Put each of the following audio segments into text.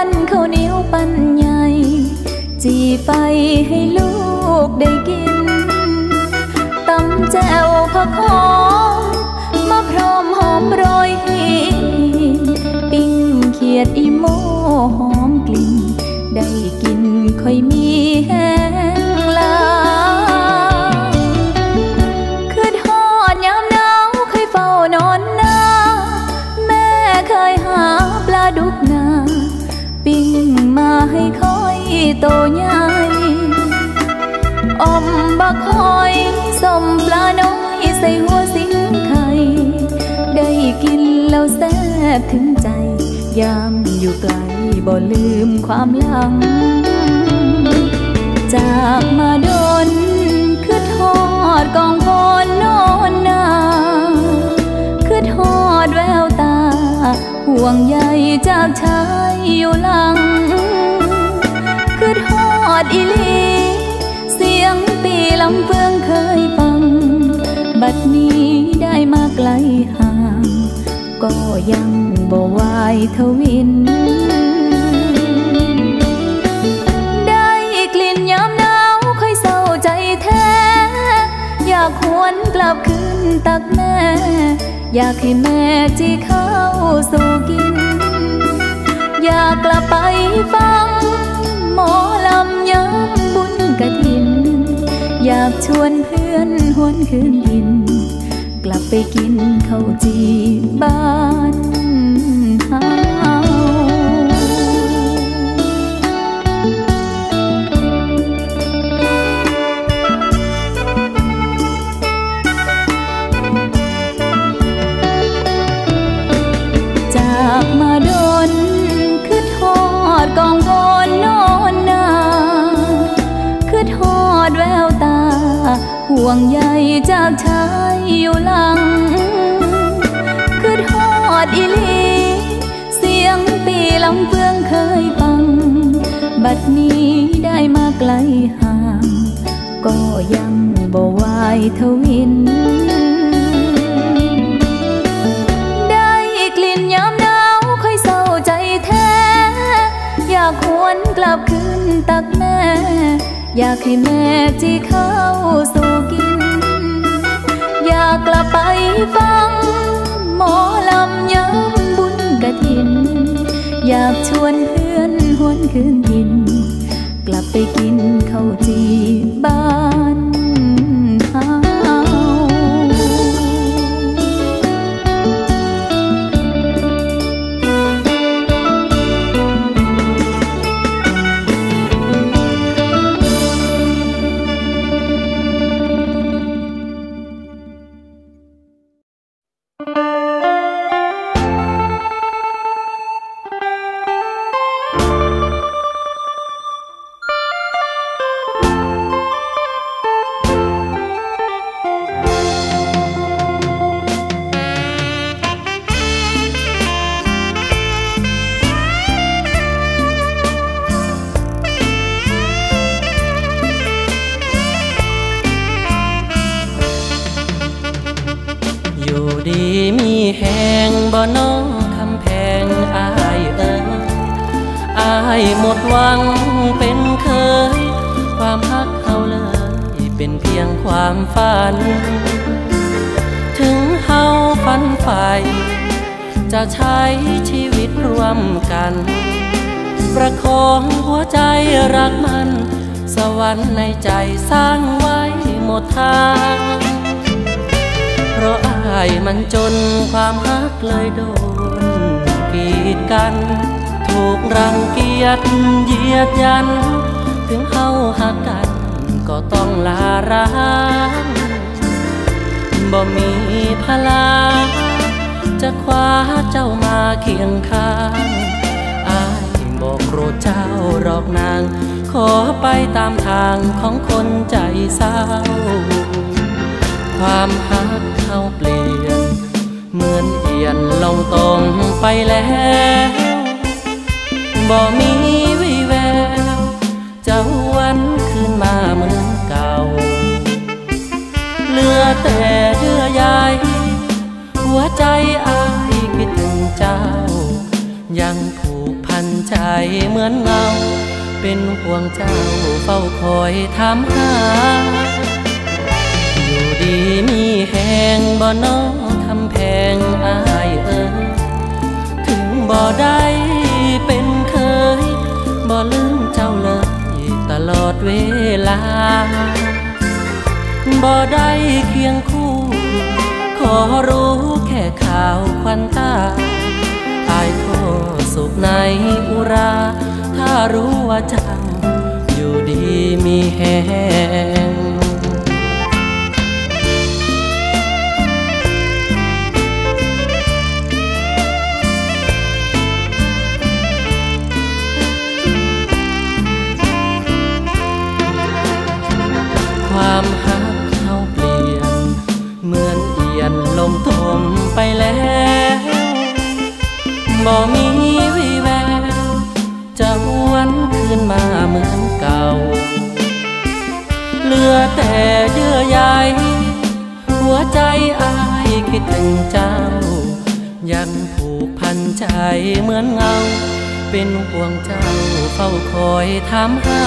ปั้นข้าวเหนียวปั้นใหญ่จีไฟให้ลูกได้กินตำแจ่วผักหอมมาพร้อมหอมโรยหินปิ้งเขียดอีโมหอมกลิ่นได้กินค่อยมีแห้งลาคือทอดยามหนาวเคยเฝ้านอนนาแม่เคยหาปลาดุกนาปิ้งมาให้ค่อยโตใหญ่อมบักหอยส้มปลาน้อยใส่หัวสิงไข่ได้กินแล้วแซ่บถึงใจยามอยู่ไกลบ่ลืมความหลังจากมาดนคือทอดกองพรนอนนาคือทอดแววตาห่วงใยจากชายอยู่หลังคือทอดอีลีเสียงตีลำเฟืองเคยฟังบัดนี้ได้มาไกลห่างก็ยังบ่วายทวินได้กลิ่นยามหนาวค่อยเศร้าใจแท้อยากหวนกลับคืนตักแม่อยากให้แม่จีเข้าสู่กินอยากกลับไปฟังหมอลำย้ำบุญกฐินอยากชวนเพื่อนหวนคืนดินกลับไปกินข้าวจีบ้านเฮาจากมาดนคือทอดกองพรนอนนาคือทอดแววตาห่วงใยจากชายอยู่หลังคือทอดอีลีเสียงตีลำเฟืองเคยฟังบัดนี้ได้มาไกลห่างก็ยังบ่วายทวินได้กลิ่นยามหนาวค่อยเศร้าใจแท้อยากหวนกลับคืนตักแม่อยากให้แม่จีเข้าสู่กินอยากกลับไปฟังหมอลำย้ำบุญกฐินอยากชวนเพื่อนหวนคืนดินกลับไปกินข้าวจีบ้านเฮาน้องคำแพงอายอายหมดหวังเป็นเคยความฮักเขาเลยเป็นเพียงความฝันถึงเฮาฝันใฝ่จะใช้ชีวิตร่วมกันประคองหัวใจรักมันสวรรค์ในใจสร้างไว้หมดทางเพราะอายมันจนความฮักเลยโดนกีดกันถูกรังเกียจเหยียดยันถึงเฮาฮักกันก็ต้องลาร้างบ่มีพลาจะคว้าเจ้ามาเคียงข้างอายบอกโกรธเจ้าหรอกนางขอไปตามทางของคนใจเศร้าความฮักเขาเปลี่ยนเหมือนเอียนลงตรงไปแล้วบ่มีวี่แววจะหวนคืนมาเหมือนเก่าเหลือแต่เยื่อใยหัวใจอายคิดถึงเจ้ายังผูกพันใจเหมือนเงาเป็นห่วงเจ้าเฝ้าคอยถามหาอยู่ดีมีแหงบ่น้อคำแพงอายถึงบ่ได้เป็นเคยบ่ลืมเจ้าเลยตลอดเวลาบ่ได้เคียงคู่ขอรู้แค่ข่าวควันตาอายขอสุขในอุราถ้ารู้ว่าเจ้าอยู่ดีมีแหงความหักเขาเปลี่ยนเหมือนเอียนลมถมไปแล้วบ่มีวี่แววจะหวนคืนมาเหมือนเก่าเหลือแต่เยื่อใยหัวใจอายคิดถึงเจ้ายังผูกพันใจเหมือนเงาเป็นห่วงเจ้าเฝ้าคอยถามหา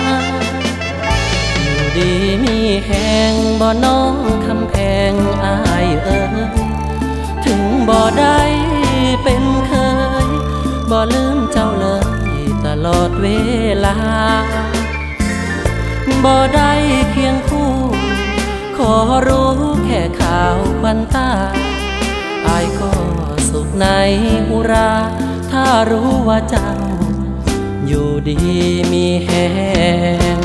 ดีมีแหงบ่น้องคำแพงอายถึงบ่ได้เป็นเคยบ่ลืมเจ้าเลยตลอดเวลาบ่ได้เคียงคู่ขอรู้แค่ข่าวควันตาอายก็สุขในอุราถ้ารู้ว่าเจ้าอยู่ดีมีแหง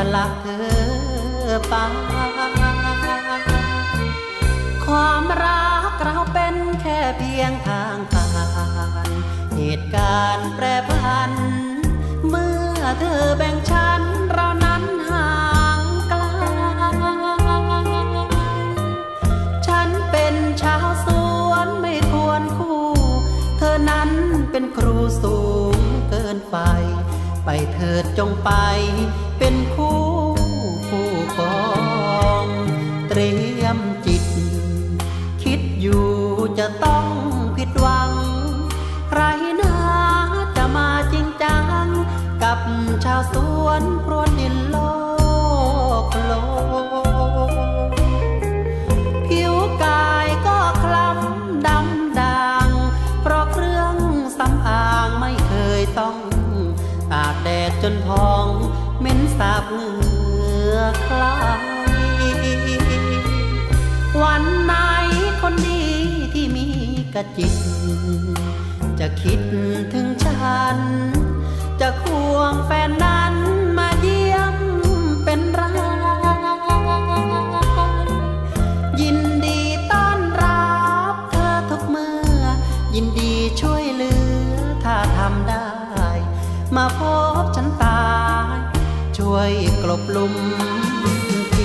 ละเธอไปความรักเราเป็นแค่เพียงทางผ่านเหตุการณ์แปรผันเมื่อเธอแบ่งฉันเรานั้นห่างไกลฉันเป็นชาวสวนไม่ควรคู่เธอนั้นเป็นครูสูงเกินไปไปเถิดจงไปเป็นคู่ครองเตรียมจิตคิดอยู่จะต้องผิดหวังใครน่าจะมาจริงจังกับชาวสวนพรวนดินโลกโลผิวกายก็คล้ำดำด่างเพราะเครื่องสำอางไม่เคยต้องตากแดดจนพองเหม็นสาบเหงื่อคลายวันไหนคนดีที่มีกระจิตจะคิดถึงฉันจะควงแฟนนั้นมาเยี่ยมเป็นไรยินดีต้อนรับเธอทุกเมื่อยินดีช่วยเหลือถ้าทำได้มาพบฉันตายช่วยกลบลุมที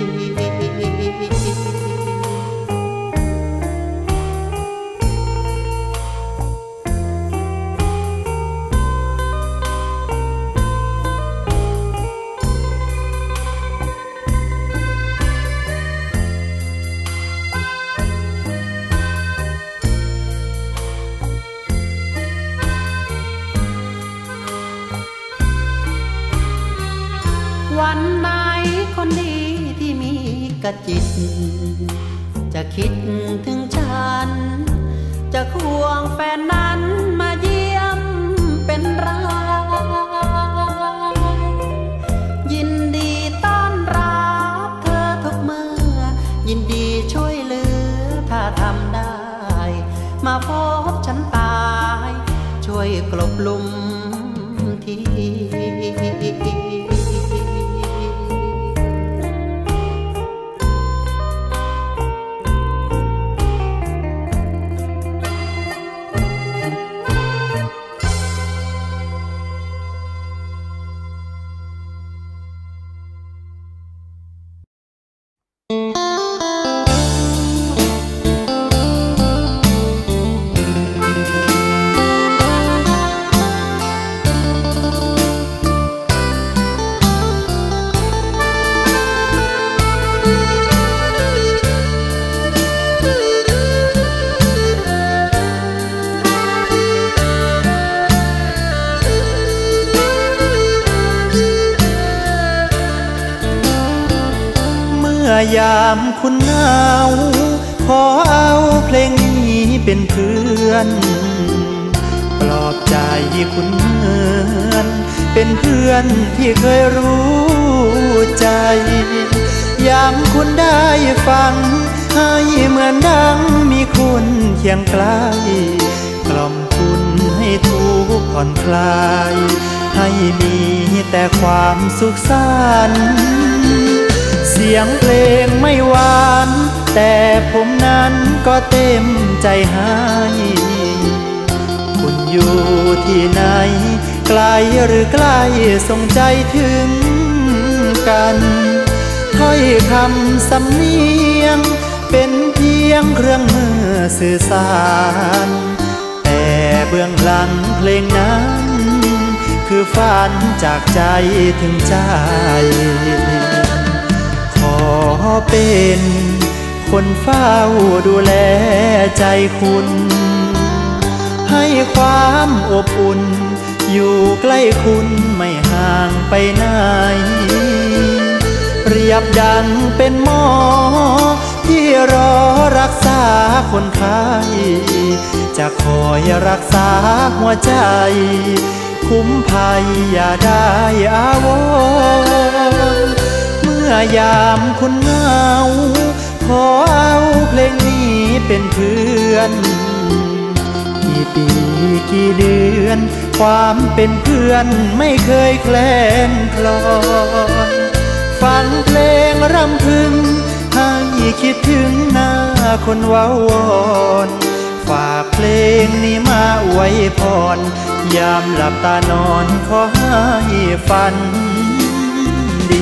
วันไหนคนดีที่มีกระจิตจะคิดถึงฉันจะควงแฟนนั้นมาเยี่ยมเป็นไรยินดีต้อนรับเธอทุกเมื่อยินดีช่วยเหลือถ้าทำได้มาพบฉันตายช่วยกลบลุมทียามคุณหนาวขอเอาเพลงนี้เป็นเพื่อนปลอบใจคุณเหมือนเป็นเพื่อนที่เคยรู้ใจยามคุณได้ฟังให้เหมือนดังมีคุณเคียงใกล้กล่อมคุณให้ทุกข์ผ่อนคลายให้มีแต่ความสุขสันต์เสียงเพลงไม่หวานแต่ผมนั้นก็เต็มใจให้คุณอยู่ที่ไหนไกลหรือใกล้ส่งใจถึงกันถ้อยคำสำเนียงเป็นเพียงเครื่องมือสื่อสารแต่เบื้องหลังเพลงนั้นคือฝันจากใจถึงใจขอเป็นคนเฝ้าดูแลใจคุณให้ความอบอุ่นอยู่ใกล้คุณไม่ห่างไปไหนเปรียบดังเป็นหมอที่รอรักษาคนไข้จะคอยรักษาหัวใจคุ้มภัยอย่าได้อาวรเมื่อยามคุณเหงาขอเอาเพลงนี้เป็นเพื่อนกี่ปีกี่เดือนความเป็นเพื่อนไม่เคยแคลนคลอนรำพึงให้คิดถึงหน้าคนว้าวอนฝากเพลงนี้มาอวยพรยามหลับตานอนขอให้ฝันดี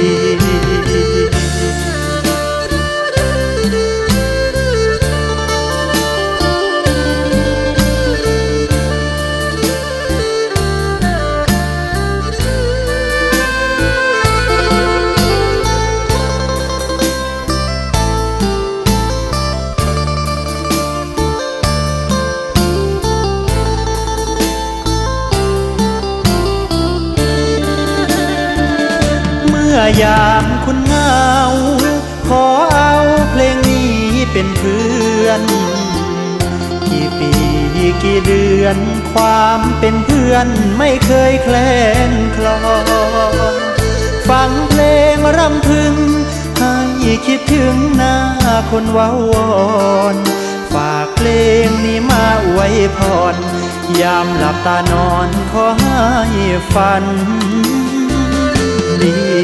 ยามคุณเหงาขอเอาเพลงนี้เป็นเพื่อนกี่ปีกี่เดือนความเป็นเพื่อนไม่เคยแคลนคลอนฟังเพลงรำพึงให้คิดถึงหน้าคนว้าวอนฝากเพลงนี้มาอวยพรยามหลับตานอนขอให้ฝันดี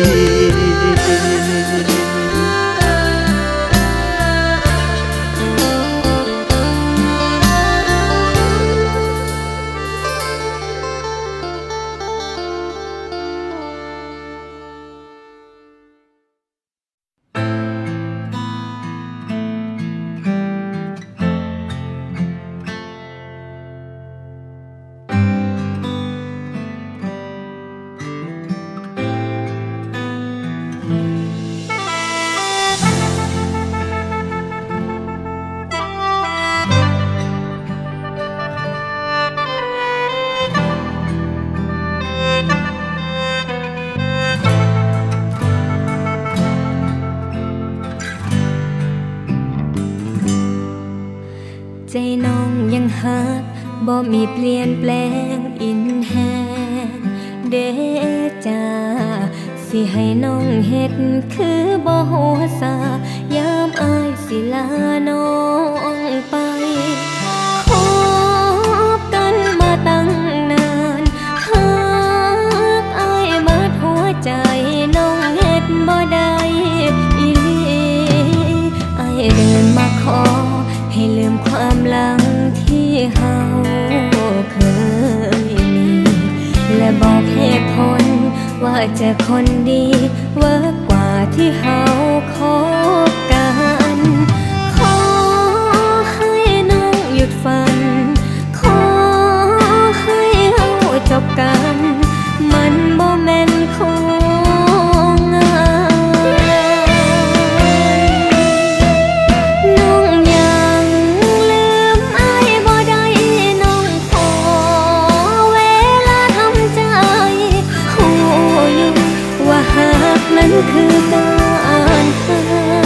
ใจน้องยังหักบ่มีเปลี่ยนแปลงอินแฮงเด้จ้าสิให้น้องเฮ็ดคือบ่หัวซายามอายสิลาน้องไปคบกันมาตั้งนานหักอายมาหัวใจน้องเฮ็ดบ่ได้อีหลีอายเดินมาขอให้ลืมความหลังที่เฮาเคยมีและบอกเหตุผลว่าเจอคนดีเวิร์กกว่าที่เฮาคบกันขอให้น้องหยุดฝันขอให้เฮาจบกันมันบ่แม่นของง่ายน้องยังลืมอายบ่ได้น้องขอเวลาทำใจฮู้อยู่ว่าหากนั้นคือการให้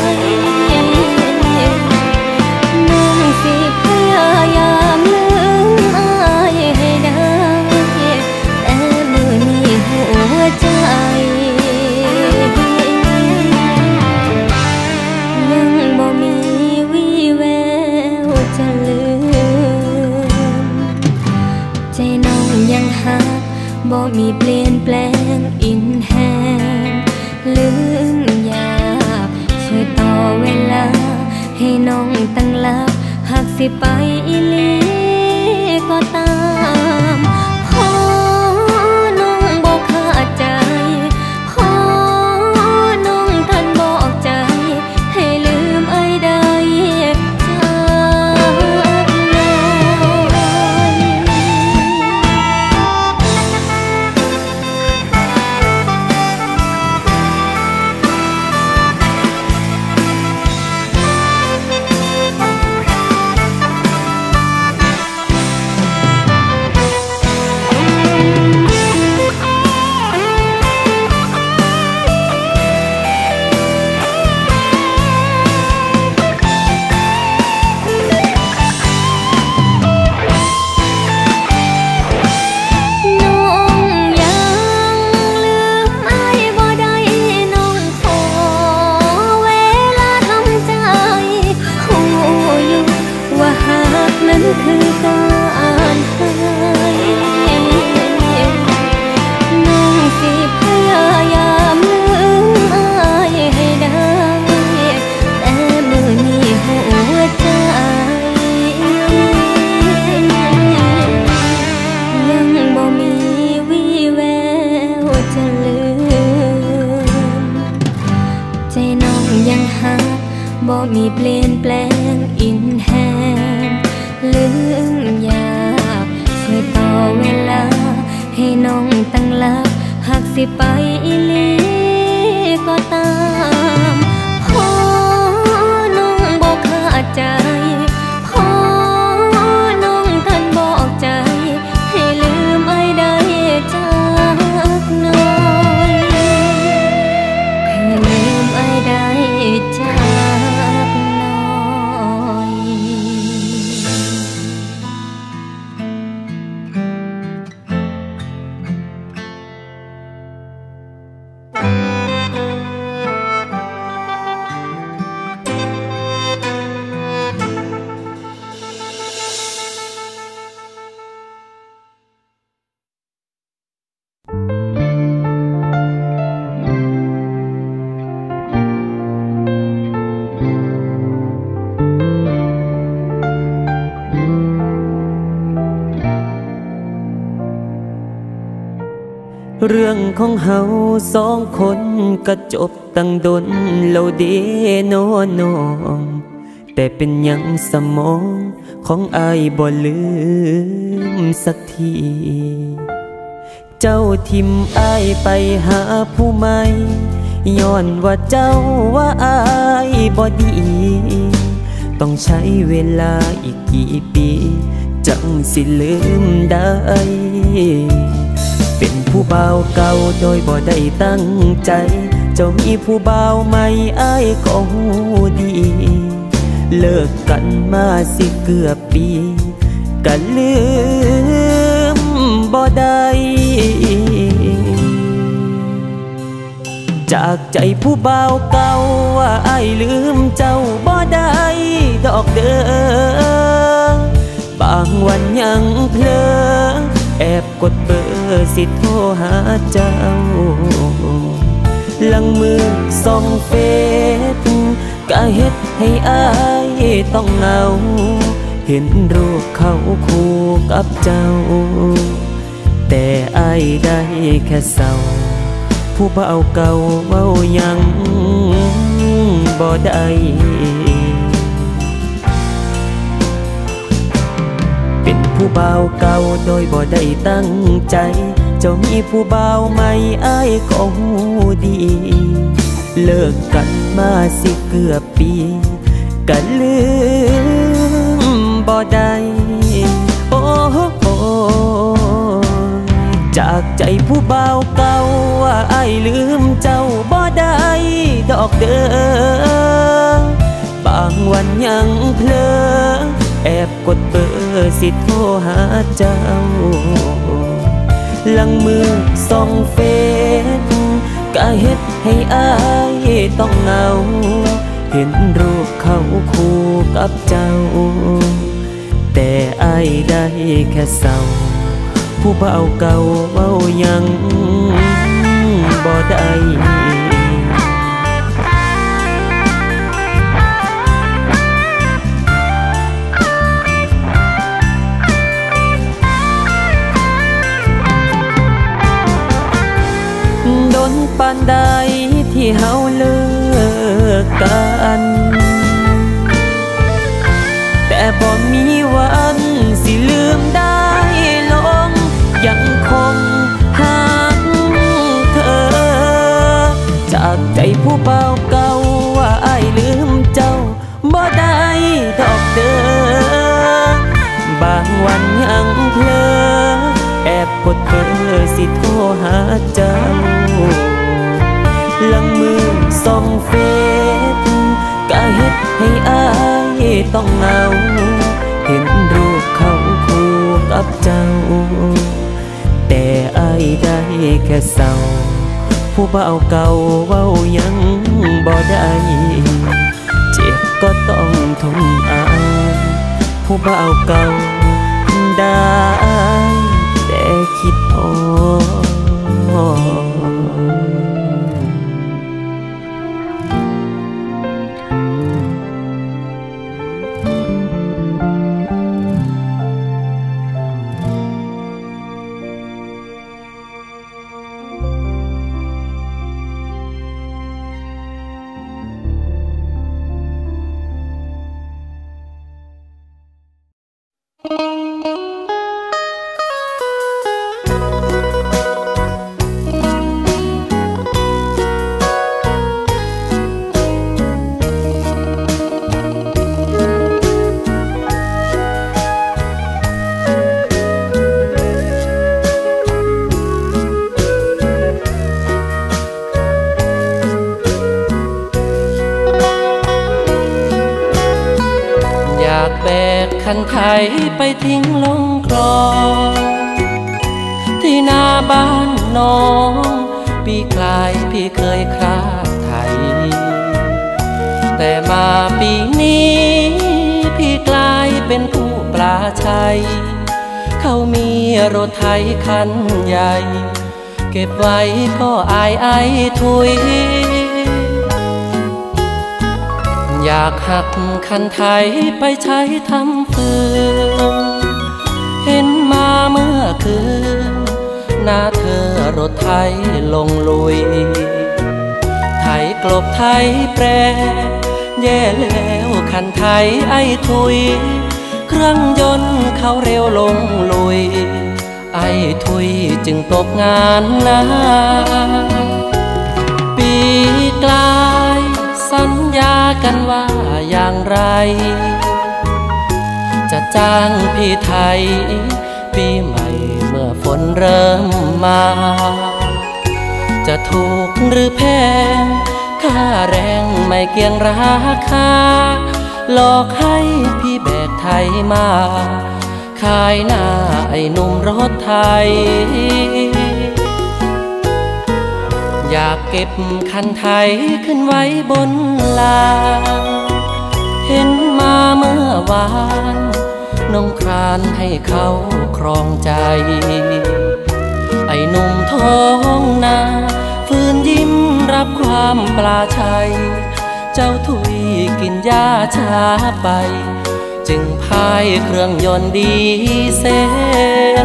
น้องสิพยายามลืมอายให้ได้แต่มื้อนี้หัวใจยังบ่มีวี่แววจะลืมใจน้องยังหักบ่มีเปลี่ยนแปลงอินแฮงลืมยากช่วยต่อเวลาให้น้องตั้งหลักหากสิไปอีหลีก็ตามขอน้องบ่ขาดใจขอน้องท่านบอกใจให้ลืมไอ้ได้จากน้อยบ่มีเปลี่ยนแปลงอินแฮงลืมยากช่วยต่อเวลาให้น้องตั้งหลักหากสิไปอีหลีก็ตามพอน้องบอกขาดใจพอน้องท่านบอกใจให้ลืมไอ้ได้จากน้อยให้ลืมไอ้ได้จากน้อยเรื่องของเฮาสองคนก็จบตั้งดนเราเดโนน้องแต่เป็นยังสมองของอายบ่ลืมสักทีเจ้าทิมอายไปหาผู้ใหม่ย้อนว่าเจ้าว่าอายบ่ดีต้องใช้เวลาอีกกี่ปีจังสิลืมได้เป็นผู้บ่าวเก่าโดยบ่ได้ตั้งใจเจ้ามีผู้บ่าวใหม่อ้ายก็หูดีเลิกกันมาสิเกือบปีก็ลืมบ่ได้จากใจผู้บ่าวเก่าว่าอ้ายลืมเจ้าบ่ได้ดอกเด้อบางวันยังเพลอแอบกดเบอร์สิโทรหาเจ้าลังมือส่องเฟซก็เฮ็ดให้อายต้องเหงาเห็นรูปเขาคู่กับเจ้าแต่อายได้แค่เศร้าผู้บ่าวเก่าเว้ายังบ่ได้เป็นผู้บ่าวเก่าโดยบ่ได้ตั้งใจเจ้ามีผู้บ่าวใหม่อ้ายก็หูดีเลิกกันมาสิเกือบปีก็ลืมบ่ได้โอ้โอ้จากใจผู้บ่าวเก่าว่าอ้ายลืมเจ้าบ่ได้ดอกเด้อบางวันยังเพลอแอบกดเบอร์สิโทรหาเจ้าลังมือส่องเฟซก็เฮ็ดให้อายต้องเหงาเห็นรูปเขาคู่กับเจ้าแต่อายได้แค่เศร้าผู้บ่าวเก่าเว้ายังบ่ได้โดนปานใดที่เฮาเลิกกันแต่บ่มีวันสิลืมได้ลงยังคงหักเธอจากใจผู้บ่าวเก่าว่าอ้ายลืมเจ้าบ่ได้ดอกเด้อบางวันยังเพลอแอบกดเบอร์สิโทรหาเจ้าลังมือส่องเฟซก็เฮ็ดให้อายต้องเหงาเห็นรูปเขาคู่กับเจ้าแต่อายได้แค่เศร้าผู้บ่าวเก่าเว้ายังบ่ได้เจ็บก็ต้องทนเอาผู้บ่าวเก่าได้แต่คิดพอากแบกคันไถไปทิ้งลงคลองที่หน้าบ้านน้องปีกลายพี่เคยคราดไถแต่มาปีนี้พี่กลายเป็นผู้ปลาชัยเขามีรถไถคันใหญ่เก็บไว้ก็อายทุยอยากหักคันไถไปใช้ทำฟืนเห็นมาเมื่อคืนหน้าเธอรถไถลงลุยไถกลบไถแปรแย่แล้วคันไถไอ้ทุยเครื่องยนต์เขาเร็วลงลุยไอ้ทุยจึงตกงานนะปีกลายสัญญากันว่าอย่างไรจะจ้างพี่ไทยปีใหม่เมื่อฝนเริ่มมาจะถูกหรือแพงค่าแรงไม่เกี่ยงราคาหลอกให้พี่แบกไทยมาขายหน้าไอ้หนุ่มรถไทยอยากเก็บคันไถขึ้นไว้บนลานเห็นมาเมื่อวานน้องครานให้เขาครองใจไอ้หนุ่มท้องนาฟื้นยิ้มรับความปลาชัยเจ้าทุยกินยาช้าไปจึงพายเครื่องยนต์ดีเซล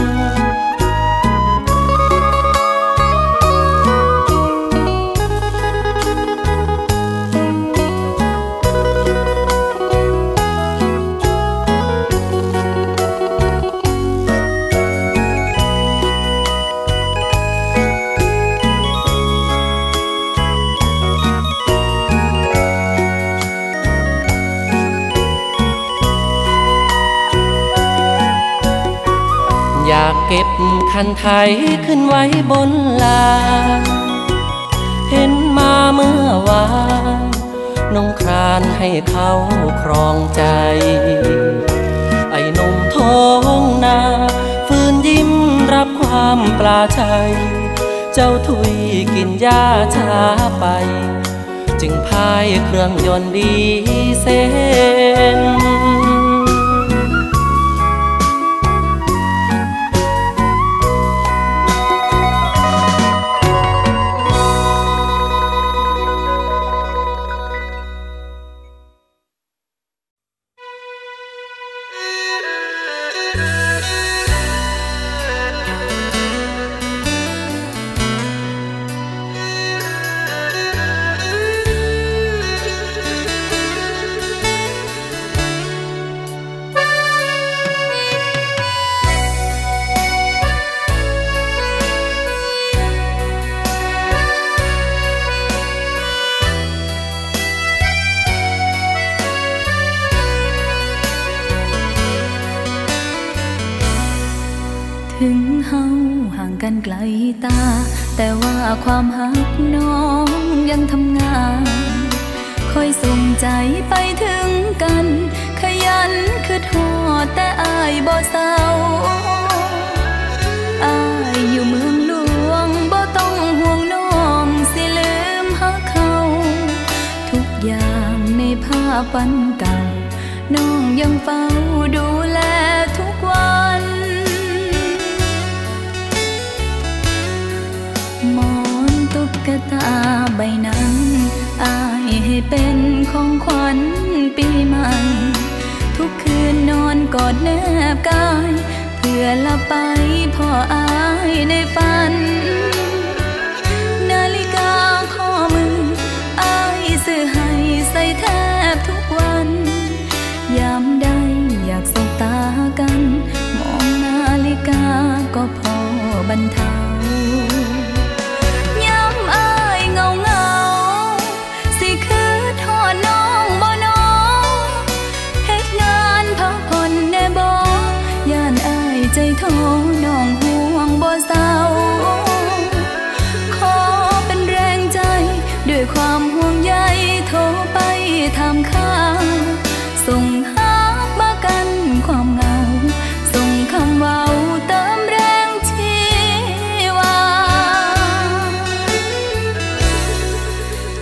อยากเก็บคันไถขึ้นไว้บนลานเห็นมาเมื่อวานน้องครานให้เขาครองใจไอ้หนุ่มท้องนาฟื้นยิ้มรับความปลาชัยเจ้าทุยกินยาช้าไปจึงพายเครื่องยนต์ดีเซลถึงเฮาห่างกันไกลตาแต่ว่าความหักน้องยังทำงานคอยส่งใจไปถึงกันขยันคือทอดแต่อายบ่เศร้าอายอยู่เมืองหลวงบ่ต้องห่วงน้องสิลืมหักเขาทุกอย่างในภาพวันเก่าน้องยังเฝ้าดูแลทุกวันมอนตุ๊กตาใบนั้นอายให้เป็นของขวัญปีใหม่ทุกคืนนอนกอดแนบกายเพื่อหลับไปพ่ออายในฝันนาฬิกาข้อมืออายซื้อให้ใส่แทบทุกวันยามใดอยากสบตากันมองนาฬิกาก็พอบรรเทาใจโทน้องห่วงบ่เศร้าขอเป็นแรงใจด้วยความห่วงใยโทรไปถามข่าวส่งหา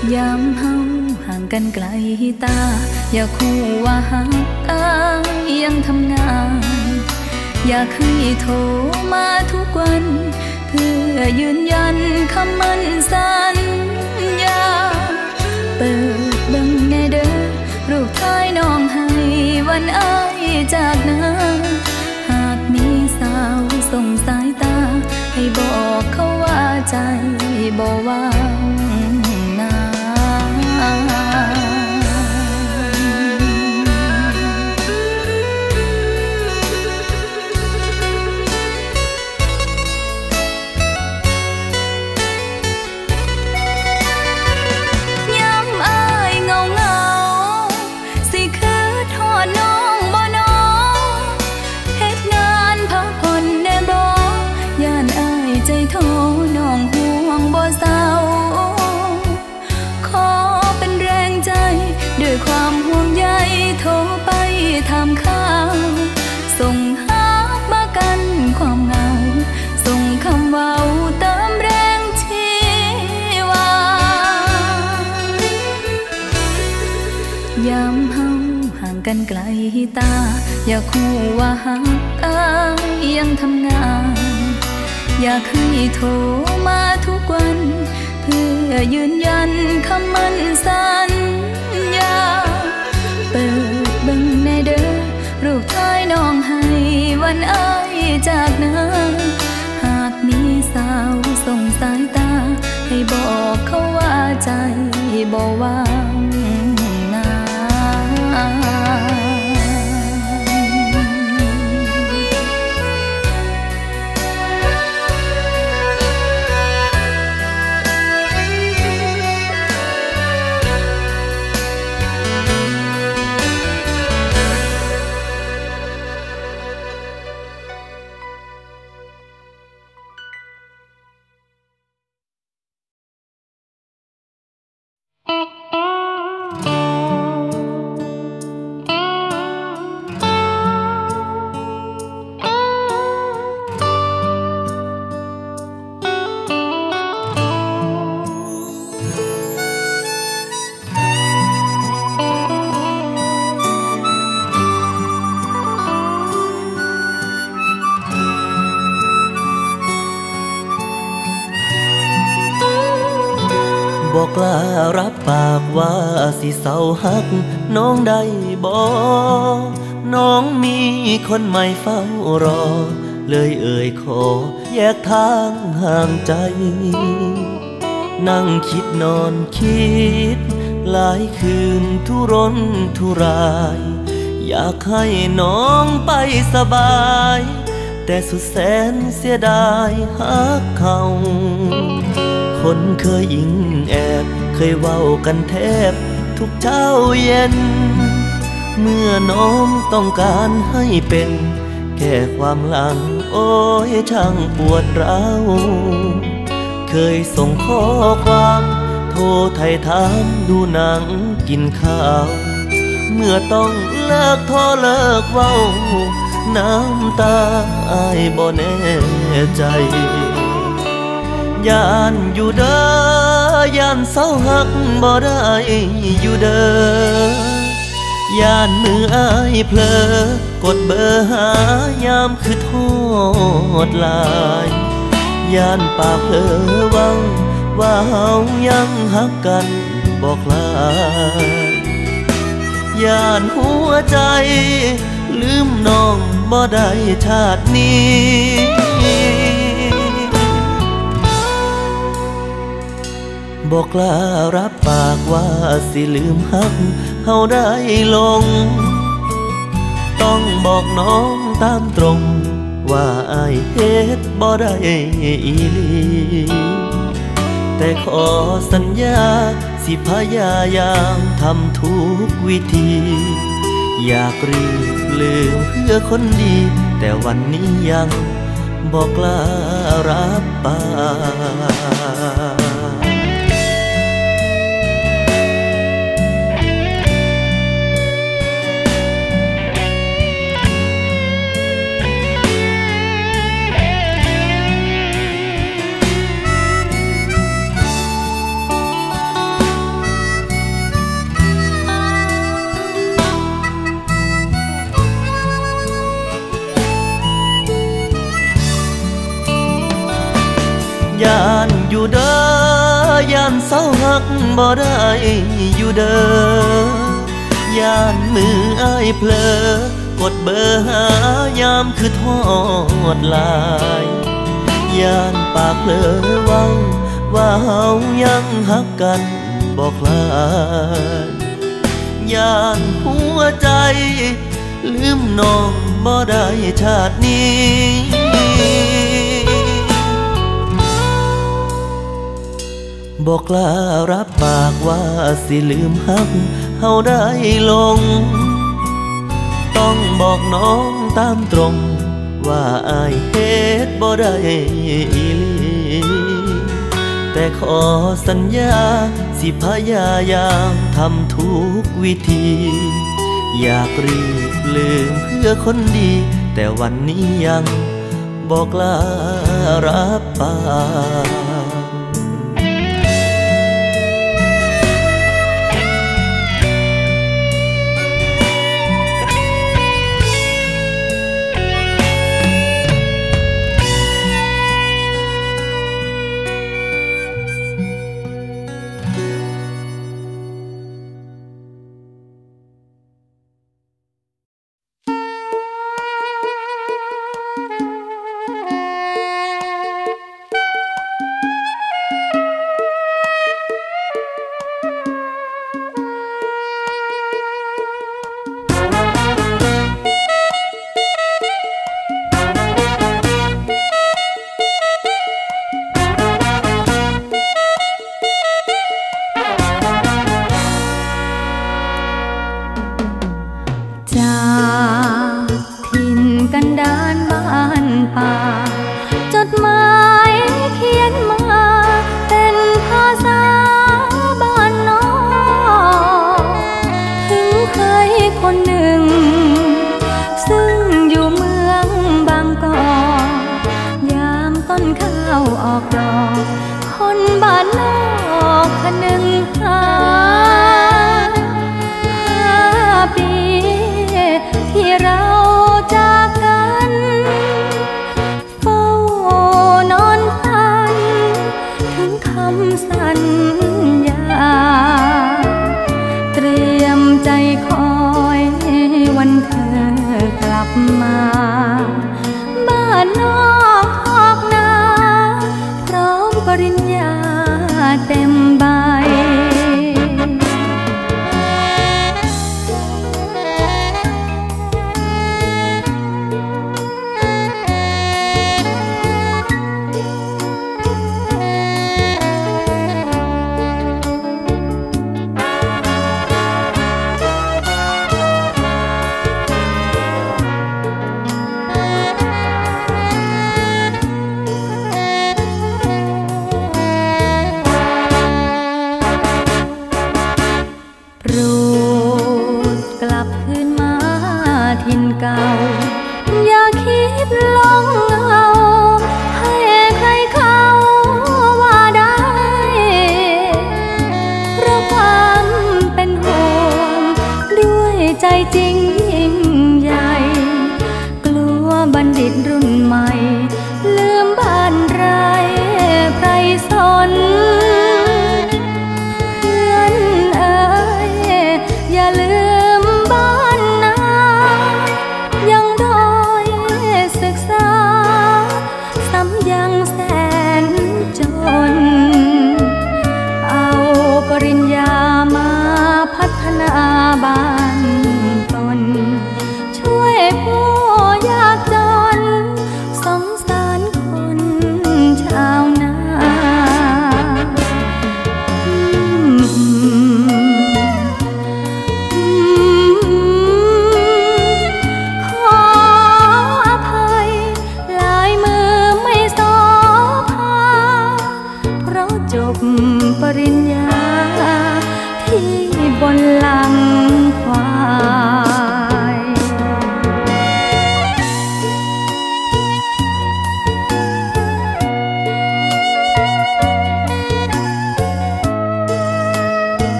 ยามเฮาห่างกันไกลตาอยากคู่ว่าหักอายยังทำงานอยากให้โทรมาทุกวันเพื่อยืนยันคำมั่นสัญญาเปิดเบิ่งแน่เด้อรูปถ่ายน้องให้วันอายจากนาหากมีสาวส่งสายตาให้บอกเขาว่าใจบ่ว่างนาความห่วงใยโทรไปถามข่าวส่งหามากันความเหงาส่งคำเว้าเติมแรงชีวายามเฮาห่างกันไกลตาอยากคู่ว่าหักอายยังทำงานอยากให้โทรมาทุกวันเพื่อยืนยันคำมั่นสัญญาเปิดเบิ่งแน่เด้อรูปถ่ายน้องให้วันอายจากนาหากมีสาวส่งสายตาให้บอกเขาว่าใจบ่ว่างนาบอกกล้ารับปากว่าสิเศร้าหักน้องได้บ่น้องมีคนใหม่เฝ้ารอเลยเอ่ยขอแยกทางห่างใจนั่งคิดนอนคิดหลายคืนทุรนทุรายอยากให้น้องไปสบายแต่สุดแสนเสียดายหักเขาคนเคยอิงแอบเคยเว้ากันแทบทุกเช้าเย็นเมื่อน้องต้องการให้เป็นแค่ความหลังโอ้ยช่างปวดร้าวเคยส่งข้อความโทรไถ่ถามดูหนังกินข้าวเมื่อต้องเลิกโทรเลิกเว้าน้ำตาอ้ายบ่แน่ใจย่านอยู่เด้อย่านเศร้าหักบ่ได้อยู่เด้อย่านมืออ้ายเผลอกดเบอร์หายามคือโทษหลายย่านปากเผลอเว้าว่าเฮายังหักกันบ่คลายย่านหัวใจลืมน้องบ่ได้ชาตินี้บอกกล้ารับปากว่าสิลืมหักเฮาได้ลงต้องบอกน้องตามตรงว่าอ้ายเฮ็ดบ่ได้อีหลีแต่ขอสัญญาสิพยายามทำทุกวิธีอยากรีบลืมเพื่อคนดีแต่วันนี้ยังบอกกล้ารับปากเศร้าหักบ่ได้อยู่เด้อย่านมืออ้ายเพลอกดเบอร์หายามคือทอดลายย่านปากเพลอเว้าว่าเฮายังหักกันบ่คลายย่านหัวใจลืมน้องบ่ได้ชาตินี้บ่กล้ารับปากว่าสิลืมหักเฮาได้ลงต้องบอกน้องตามตรงว่าอายเฮ็ดบ่ได้อีหลีแต่ขอสัญญาสิพยายามทำทุกวิธีอยากรีบลืมเพื่อคนดีแต่วันนี้ยังบ่กล้ารับปาก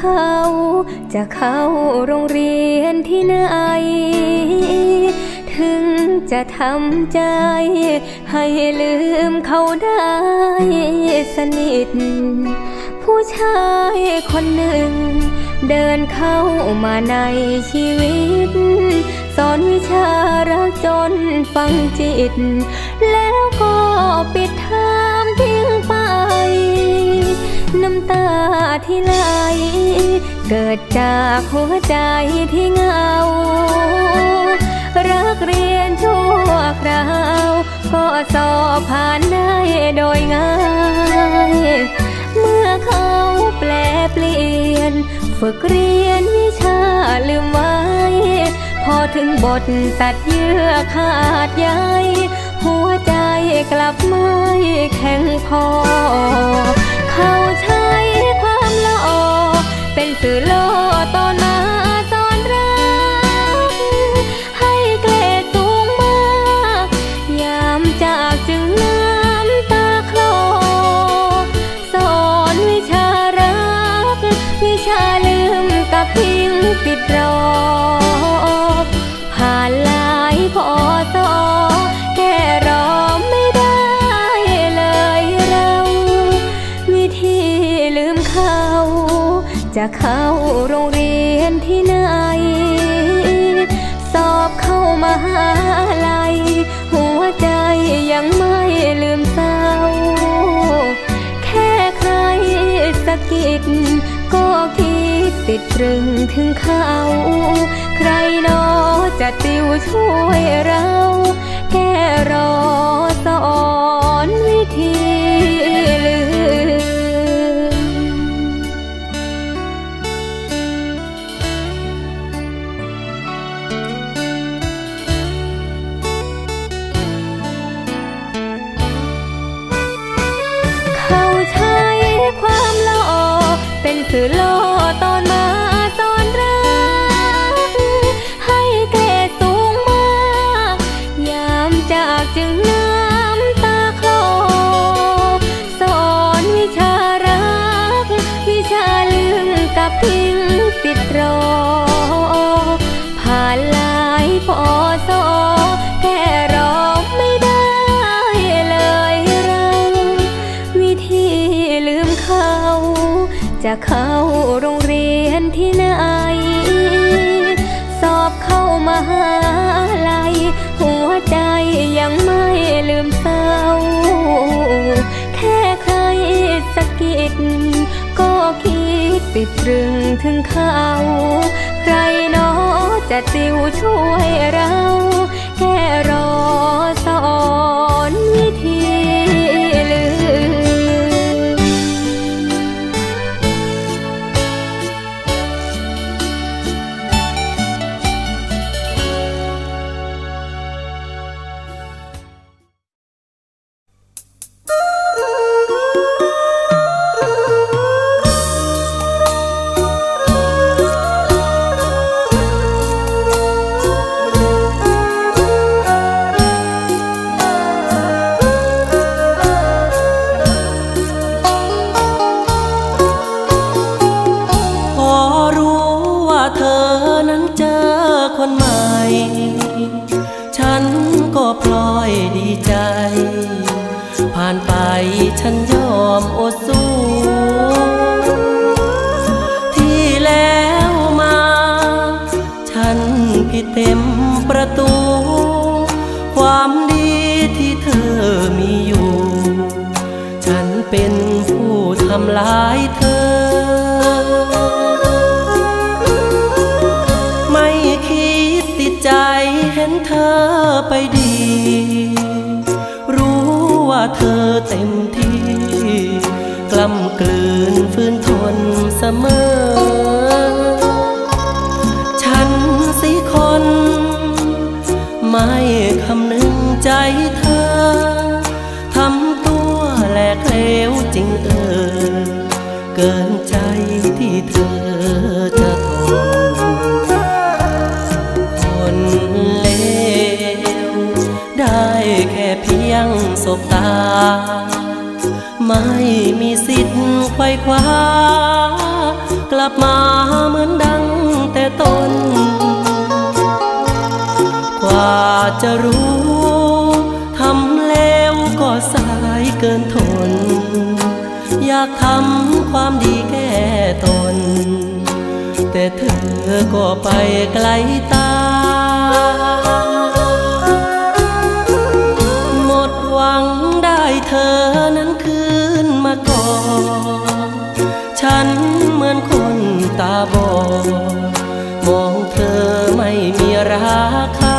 เขาจะเข้าโรงเรียนที่ไหนถึงจะทำใจให้ลืมเขาได้สนิทผู้ชายคนหนึ่งเดินเข้ามาในชีวิตสอนวิชารักจนฝังจิตแล้วก็ปิดเทอมทิ้งไปน้ำตาที่ไหลเกิดจากหัวใจที่เหงารักเรียนชั่วคราวก็สอบผ่านได้โดยง่ายเมื่อเขาแปลเปลี่ยนฝึกเรียนวิชาลืมไว้พอถึงบทตัดเยื่อขาดใยหัวใจกลับไม่แข็งพอเขาใช้ความหล่อเป็นสื่อล่อตอนมาตอนรักให้เกรดสูงมากยามจากจึงน้ำตาคลอสอนวิชารักวิชาลืมกับทิ้งปิดรอผ่านหลายพอสอแค่รอไม่ได้เลยเราวิธีลืมเขาจะเข้าโรงเรียนที่ไหนสอบเข้ามหาลัยหัวใจยังไม่ลืมเศร้าแค่ใครสะกิดก็คิดติดตรึงถึงเขาใครหนอจะติวช่วยเราแค่รอสอนวิธีลืมเขาใช้ความหล่อเป็นสื่อล่อตอนมาตอนรักให้เกรดสูงมากยามจากจึงน้ำตาคลอสอนวิชารักวิชาลืมกับทิ้งปิดรอผ่านหลายพอสอแค่รอไม่ได้เลยเราวิธีลืมเขาจะเข้าโรงเรียนที่ไหนสอบเข้ามหาลัยหัวใจยังไม่ลืมเศร้าแค่ใครสะกิดก็คิดติดตรึงถึงเขาใครหนอจะติวช่วยเราแค่รอสอนวิธีลืมผ่านไปฉันยอมอดสู้ที่แล้วมาฉันผิดเต็มประตูความดีที่เธอมีอยู่ฉันเป็นผู้ทำลายเธอไม่คิดติดใจเห็นเธอไปดีว่าเธอเต็มที่กล้ำกลืนฝืนทนเสมอฉันสิคนไม่คำนึงใจเธอทำตัวแหลกเหลวจริงเกินใจที่เธอจะทนคนเลวได้แค่เพียงสบตาไม่มีสิทธิ์ไขว่คว้ากลับมาเหมือนดังแต่ต้นกว่าจะรู้ทำแล้วก็สายเกินทนอยากทำความดีแก้ตนแต่เธอก็ไปไกลตาหมดหวังได้เธอนั้นคืนมาก่อนฉันเหมือนคนตาบอดมองเธอไม่มีราคา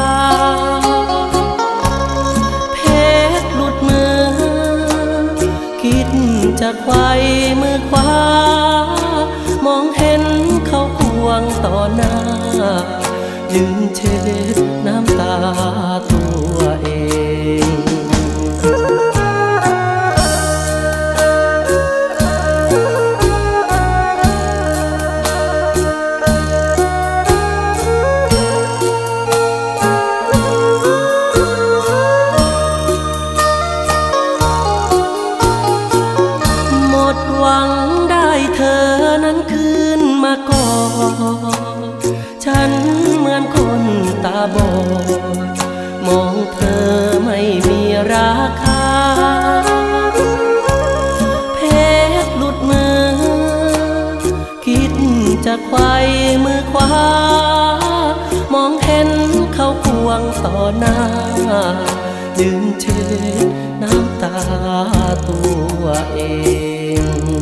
เพชรหลุดมือคิดจะไขว่มือขวามองเห็นเขาควงต่อหน้ายืนเช็ดน้ำตาตัวเองหวังได้เธอนั้นคืนมาก่อนฉันเหมือนคนตาบอดมองเธอไม่มีราคาเพชรหลุดมือคิดจะไขว่มือขวามองเห็นเขาควงต่อหน้ายืนเช็ดน้ำตาตัวเอง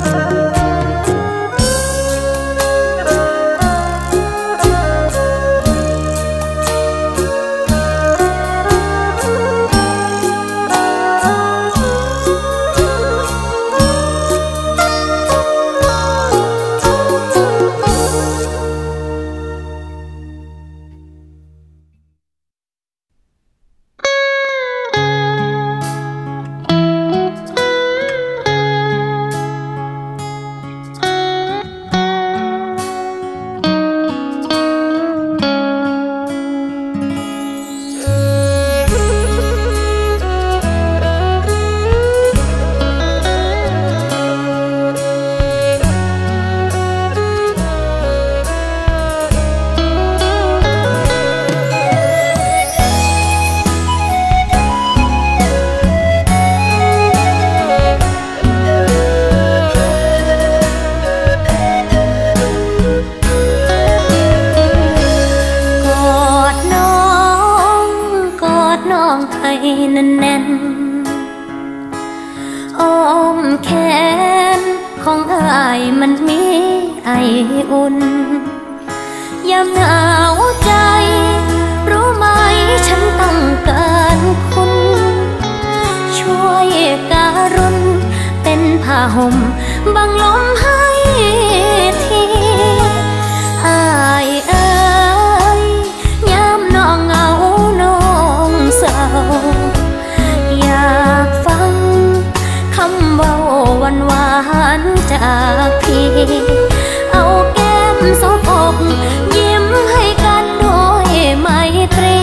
อุ่นยามเหงาใจรู้ไหมฉันต้องการคุณช่วยการุณเป็นผ้าห่มบังลมให้ทีอ้ายเอ้ยยามน้องเหงาน้องเศร้าอยากฟังคำเว้าหวานๆจากพี่เอาแก้มสอบอกยิ้มให้กันด้วยไมตรี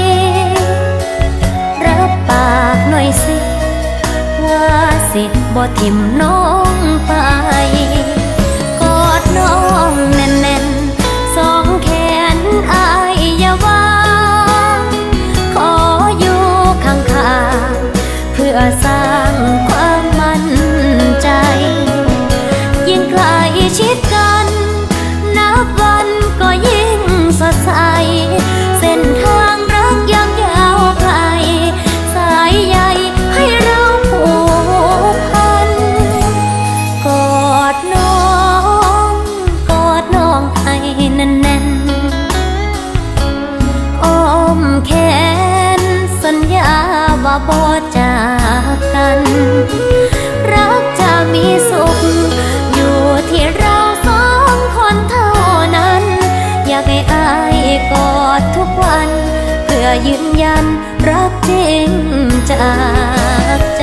รับปากหน่อยสิว่าสิบ่ทิ่มน้องไปกอดน้องแน่นๆสองแขนอายอย่าวางขออยู่ข้างๆเพื่อสร้างความมั่นใจยิ่งใกล้ชิดกันนับวันก็ยิ่งสดใสเส้นทางรักยังยาวไกลสายใยให้เราผูกพันกอดน้องให้แน่นๆอ้อมแขนสัญญาว่าบ่จากกันรักจะมีสุขอยู่ที่เราสองคนเท่านั้นอยากให้อายกอดทุกวันเพื่อยืนยันรักจริงจากใจ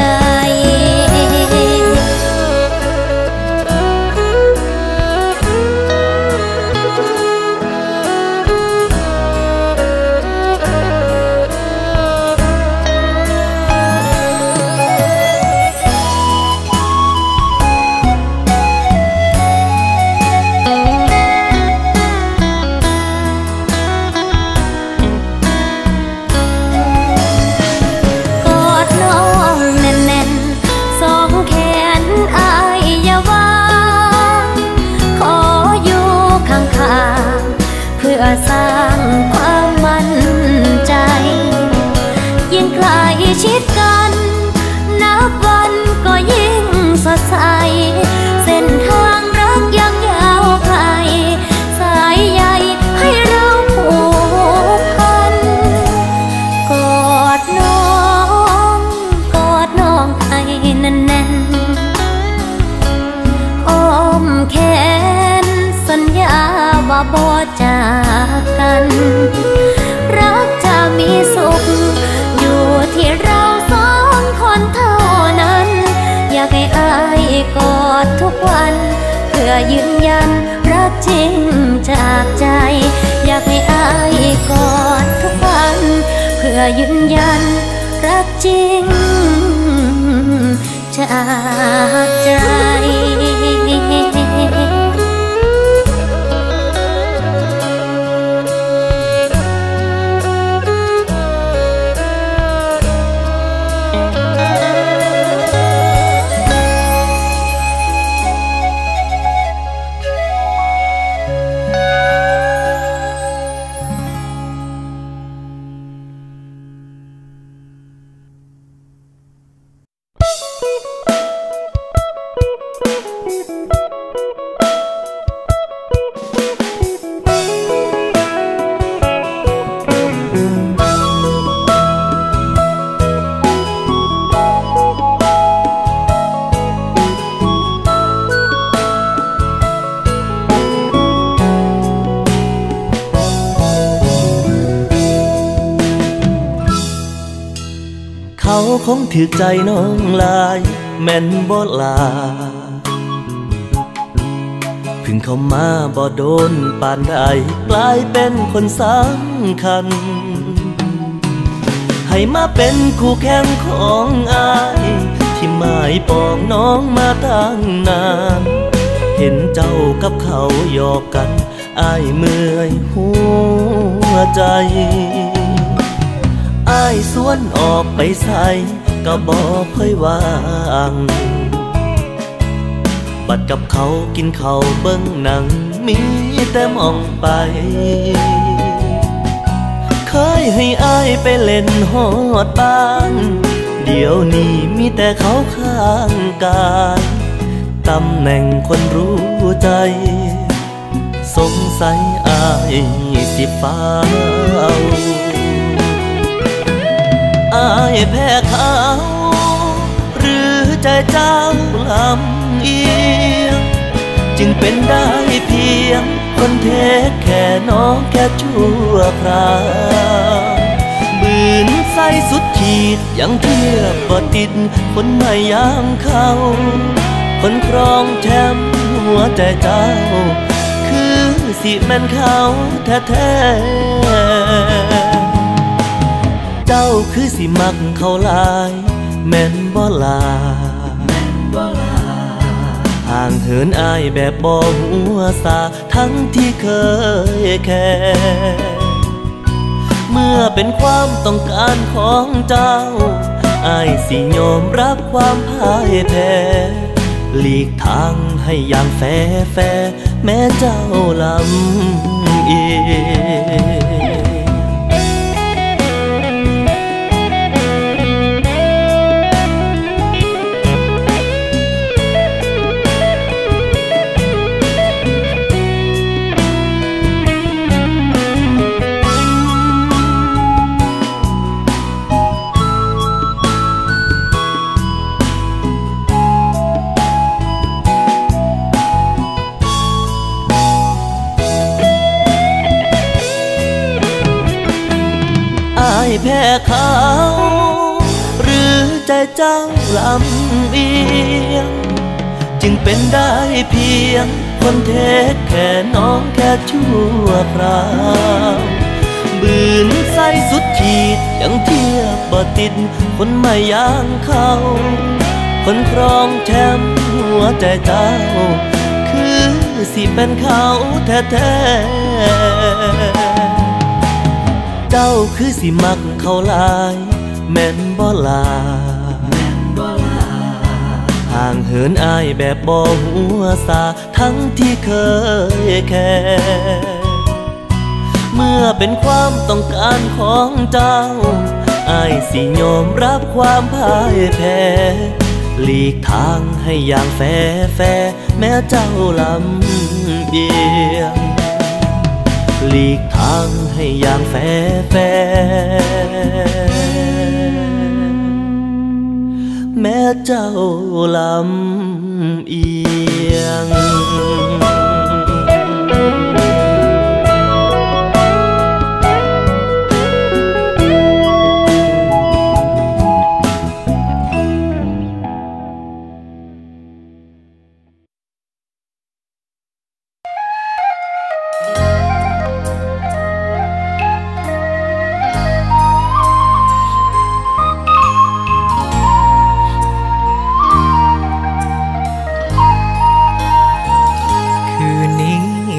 บ่จากกันรักจะมีสุขอยู่ที่เราสองคนเท่านั้นอยากให้อายกอดทุกวันเพื่อยืนยันรักจริงจากใจอยากให้อายกอดทุกวันเพื่อยืนยันรักจริงจากใจเขาคงถือใจน้องลายแม่นบ่ลาเพิ่งเข้ามาบ่โดนปานใดกลายเป็นคนสำคัญให้มาเป็นคู่แข่งของอายที่หมายปองน้องมาตั้งนานเห็นเจ้ากับเขาหยอกกันอายเมื่อยหัวใจอายสวนออกไปใส่ก็บอกค่อยว่างบัดกับเขากินข้าวเบิ่งหนังมีแต่มองไปเคยให้อายไปเล่นฮอดบ้านเดี๋ยวนี้มีแต่เขาข้างกายตำแหน่งคนรู้ใจสงสัยอายสิฟ้าวอายแพ้เขาหรือใจเจ้าลำเอียงจึงเป็นได้เพียงคนเทแค่น้องแค่ชั่วคราวบืนใส่สุดขีดยังเทียบบ่ติดคนไม่ยามเขาคนครองแชมป์หัวใจเจ้าคือสิแม่นเขาแท้เจ้าคือสิมักเขาหลายแม่นบ่ลาห่างเหินอายแบบบ่หัวซาทั้งที่เคยแค่เมื่อเป็นความต้องการของเจ้าอายสิยอมรับความพ่ายแพ้หลีกทางให้อย่างแฟร์แม้เจ้าลำเอียงแพ้เขาหรือใจเจ้าลำเอียงจึงเป็นได้เพียงคนเทแค่น้องแค่ชั่วคราวบืนใส่สุดขีดยังเทียบบ่ติดคนไม่ย่างเขาคนครองแชมป์หัวใจเจ้าคือสิเป็นเขาแท้เจ้าคือสิมักเขาหลายแม่นบ่ลาห่างเหินอายแบบบ่หัวซาทั้งที่เคยแค่เมื่อเป็นความต้องการของเจ้าอายสิยอมรับความพ่ายแพ้หลีกทางให้อย่างแฟร์แม้เจ้าลำเอียงหลีกทางให้อย่างแฟร์แม้เจ้าลำเอียง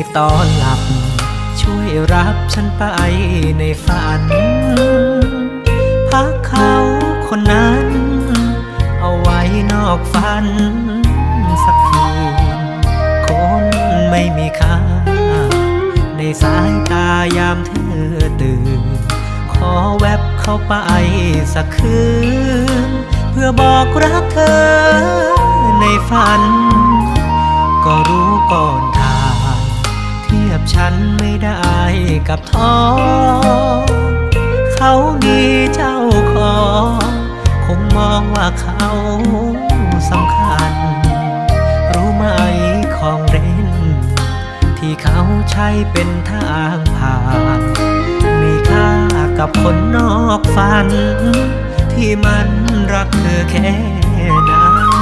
ตอนหลับช่วยรับฉันไปในฝันพักเขาคนนั้นเอาไว้นอกฝันสักคืนคนไม่มีค่าในสายตายามเธอตื่นขอแวบเข้าไปสักคืนเพื่อบอกรักเธอในฝันก็รู้ก่อนทางเทียบฉันไม่ได้กับท้องเขามีเจ้าของคงมองว่าเขาสำคัญรู้ไหมของเล่นที่เขาใช้เป็นทางผ่านมีค่ากับคนนอกฝันที่มันรักเธอแค่ไหน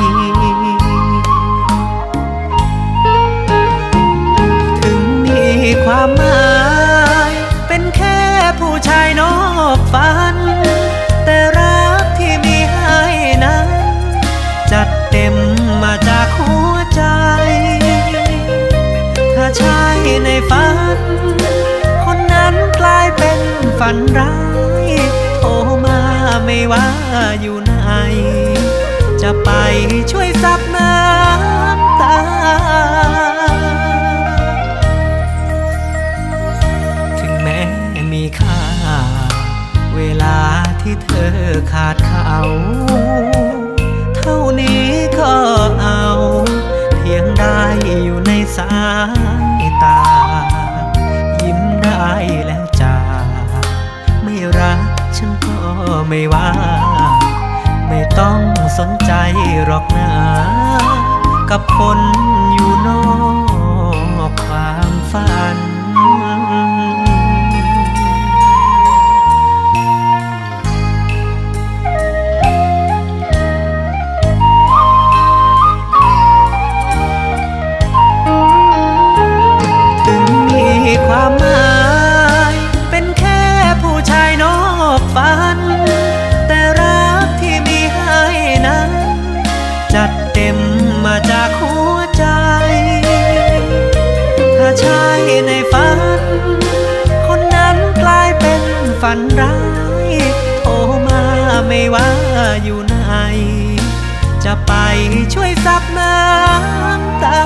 ถึงมีความหมายเป็นแค่ผู้ชายนอกฝันแต่รักที่มีให้นั้นจัดเต็มมาจากหัวใจถ้าชายในฝันคนนั้นกลายเป็นฝันร้ายโทรมาไม่ว่าอยู่ไหนจะไปช่วยซับน้ำตาถึงแม้มีค่าเวลาที่เธอขาดเขาเท่านี้ก็เอาเพียงได้อยู่ในสายตายิ้มได้แล้วจ้าไม่รักฉันก็ไม่ว่าไม่ต้องสนใจหรอกนะกับคนอยู่นอกความฝันถึงมีความหมายเป็นแค่ผู้ชายนอกฝันแต่รักที่มีให้นั้นจัดเต็มมาจากหัวใจถ้าชายในฝันคนนั้นกลายเป็นฝันร้ายโทรมาไม่ว่าอยู่ไหนจะไปช่วยซับน้ำตา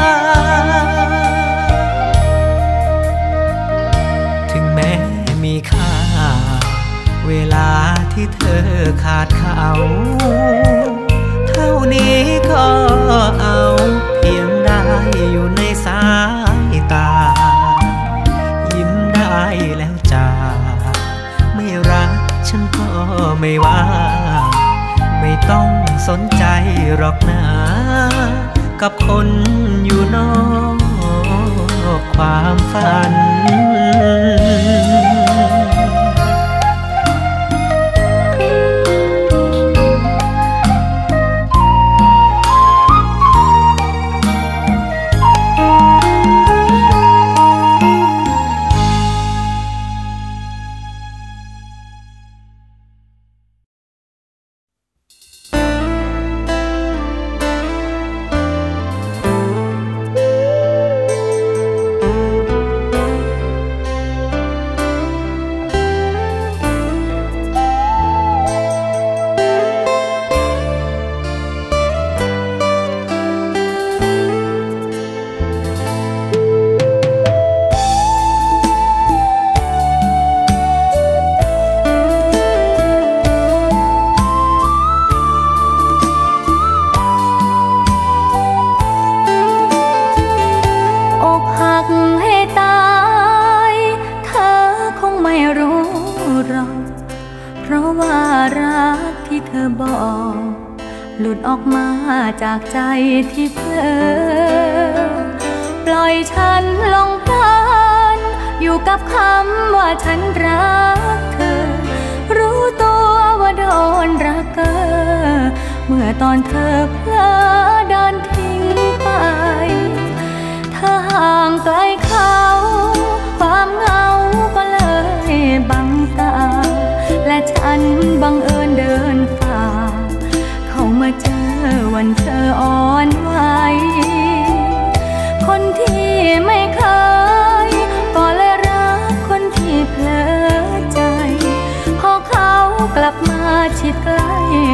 ถึงแม้มีค่าเวลาที่เธอขาดเขาเท่านี้ก็เอาเพียงได้อยู่ในสายตายิ้มได้แล้วจ้าไม่รักฉันก็ไม่ว่าไม่ต้องสนใจหรอกนะกับคนอยู่นอกความฝันหลุดออกมาจากใจที่เพลอปล่อยฉันลงพลันอยู่กับคำว่าฉันรักเธอรู้ตัวว่าโดนรักเกอเมื่อตอนเธอเพลอเดินทิ้งไปเธอห่างไกลเขาความเหงาก็เลยบังตาและฉันบังเอิญเดินฝ่าเข้ามาเจอวันเธออ่อนไหวคนที่ไม่เค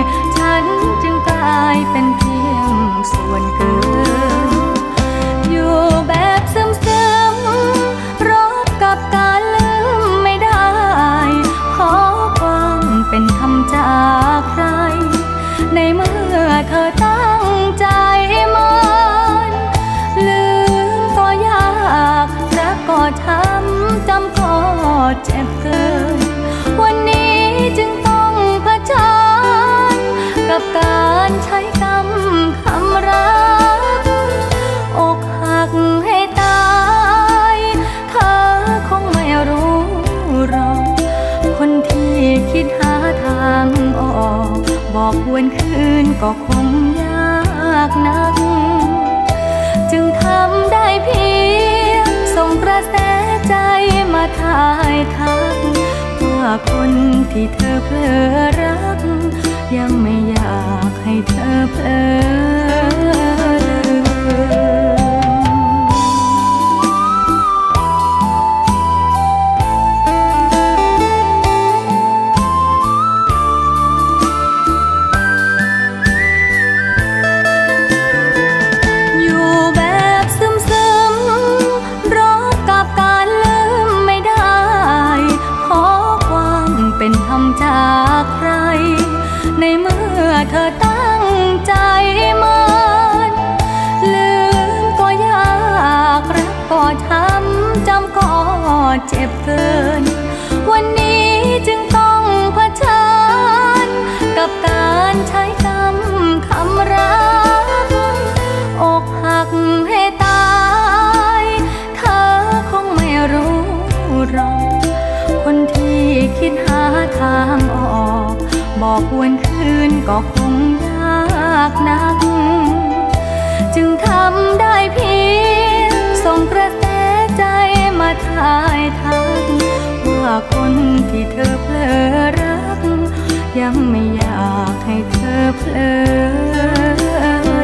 ฉันจึงกลายเป็นเพียงส่วนเกินอยู่แบบซึมๆรบกับการลืมไม่ได้ขอความเป็นธรรมจากใครในเมื่อเธอตั้งใจมันลืมก็ยากรักก็ช้ำจำก็เจ็บเกินวันนี้จึงต้องเผชิญกับการใช้คำรักอกหักให้ตายเธอคงไม่รู้หรอกคนที่คิดหาทางออกบอกวนคืนก็คงยากนักจึงทำได้เพียงส่งกระแสใจมาทายทักว่าคนที่เธอเพลอรักยังไม่อยากให้เธอเพลอจากใครในเมื่อเธอตั้งใจมันลืมก็ยากรักก็ช้ำจำก็เจ็บเกินวันนี้จึงต้องเผชิญกับการใช้คำรักอกหักให้ตายเธอคงไม่รู้หรอกคนที่คิดหาทางออกบอกวนคืนก็คงยากนักจึงทำได้เพียงส่งกระแสใจมาทายทักว่าคนที่เธอเพลอรักยังไม่อยากให้เธอเพลอ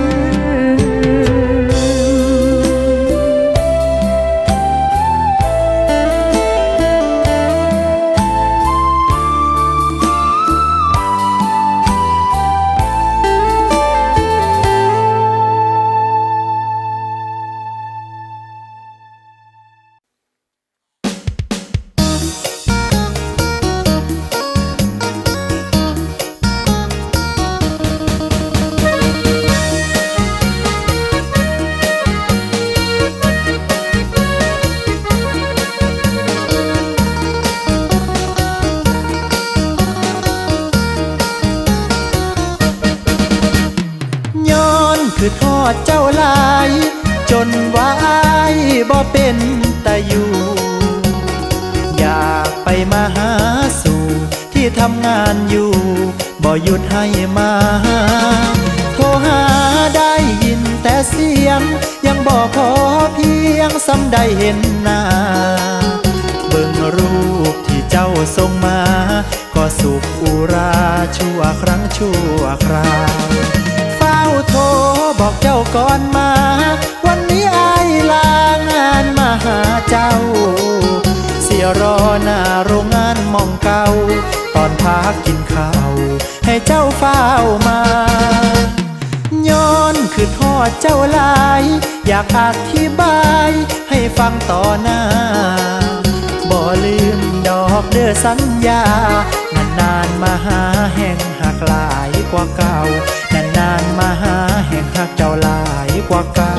คือทอดเจ้าลายจนว่าอายบ่เป็นตาอยู่อยากไปมาหาสู่ที่ทำงานอยู่บ่หยุดให้มาโทรหาได้ยินแต่เสียงยังบ่พอเพียงซ้ำได้เห็นหน้าเบิ่งรูปที่เจ้าส่งมาก็สุขอุราชั่วครั้งชั่วคราวโทรบอกเจ้าก่อนมาวันนี้อายลางานมาหาเจ้าเสียรอหน้าโรงงานมองเก่าตอนพักกินข้าวให้เจ้าเฝ้ามาย้อนคือทอดเจ้าลายอยากอธิบายให้ฟังต่อหน้าบ่ลืมดอกเด้อสัญญานานๆมาหาแห่งหักหลายกว่าเก่านานๆมาหาแห่งหักเจ้าหลายกว่าเก่า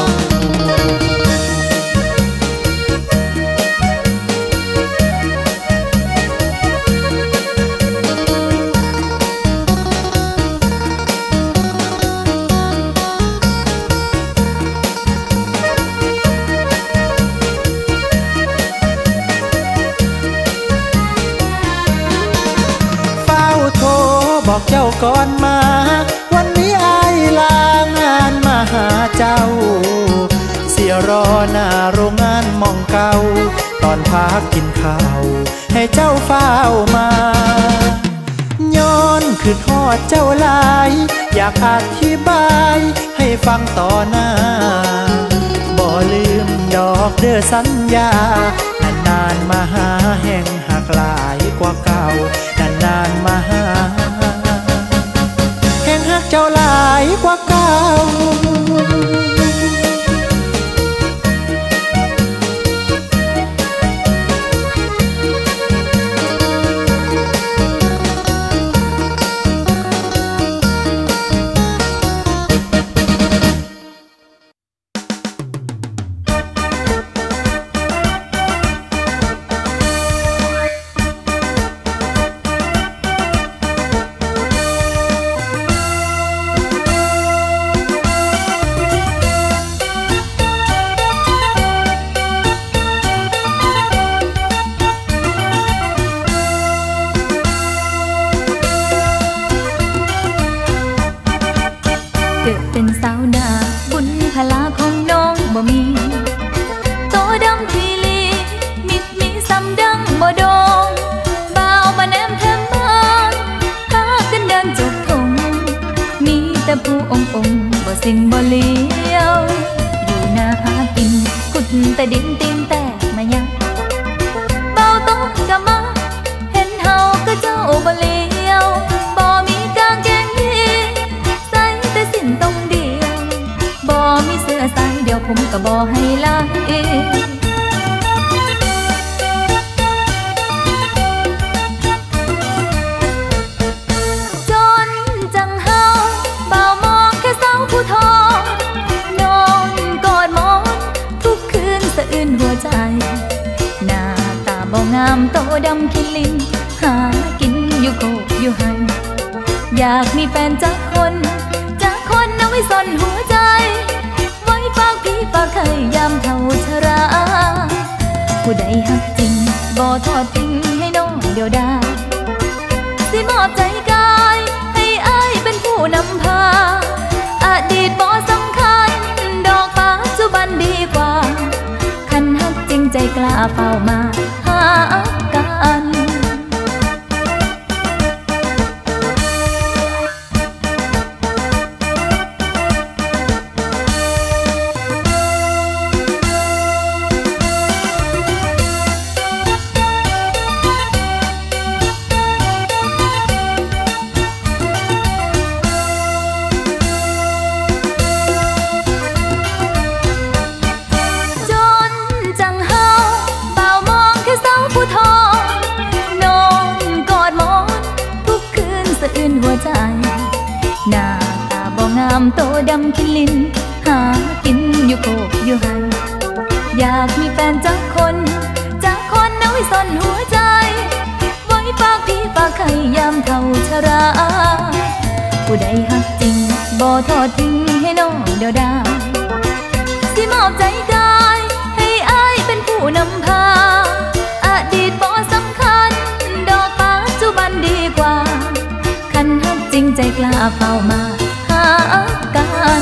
บอกเจ้าก่อนมาวันนี้อายลางานมาหาเจ้าเสียรอหน้าโรงงานมองเก่าตอนพักกินข้าวให้เจ้าเฝ้ามาย้อนคือทอดเจ้าลายอยากอธิบายให้ฟังต่อหน้าบ่ลืมดอกเด้อสัญญานานๆมาหาแห่งหักหลายกว่าเก่านานๆมาหาเจ้าหลายกว่าเก่าสิ่งบ่เลี้ยวอยู่หน้าหากินกุดแต่ดินตีนแตกมายังเบาต้นกะมาเห็นเฮาก็เจ้าบ่เลี้ยวบ่มีกางเกงยีใส่แต่สิ้นตรงเดียวบ่มีเสื้อใส่เดี๋ยวผมก็บ่ให้ลายงามโตดำคิลินหากินอยู่โคกอยู่หันอยากมีแฟนจักคนเอาไว้ซ่อนหัวใจไว้ฝากพี่ฝากใครยามเท่าชราผู้ใดหักจริงบ่ทอดทิ้งให้น้องเดียวดายสิมอบใจกายให้อ้ายเป็นผู้นำพาอดีตบ่สำคัญดอกปัจจุบันดีกว่าคันหักจริงใจกล้าเฝ้ามากัน โตดำคิลินหากินอยู่โคกอยู่หันอยากมีแฟนจักคนเอาไว้ซ่อนหัวใจไว้ฝากพี่ฝากใครยามเท่าชราผู้ใดหักจริงบ่ทอดทิ้งให้น้องเดียวดายสิมอบใจกายให้อ้ายเป็นผู้นำพาอดีตบ่สำคัญดอกปัจจุบันดีกว่าคันหักจริงใจกล้าเฝ้ามากัน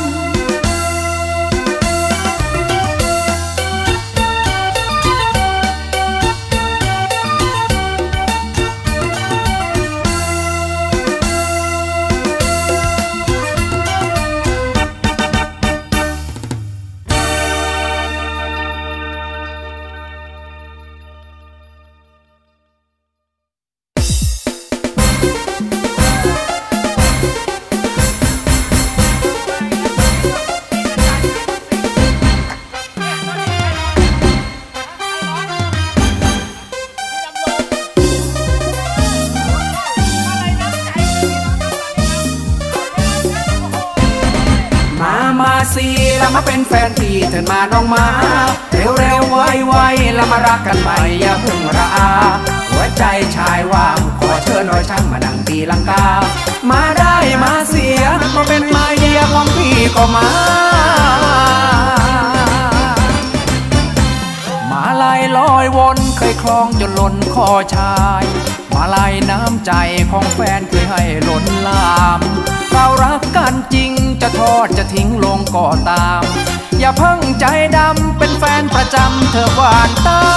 สีแล้วมาเป็นแฟนพี่เถิดมาน้องมาเร็วๆไวๆแล้วมารักกันใหม่อย่าเพิ่งระอาหัวใจชายว่างขอเชิญรอยช่างมาดังตีลังกามาได้มาเสียมาเป็นมาเยียของพี่ก็มาลายลอยวนเคยคล้องจนล้นคอชายมาลายน้ำใจของแฟนเคยให้ล้นลามเรารักกันจริงจะทอดจะทิ้งลงก็ตามอย่าเพิ่งใจดำเป็นแฟนประจำเธอหวานตา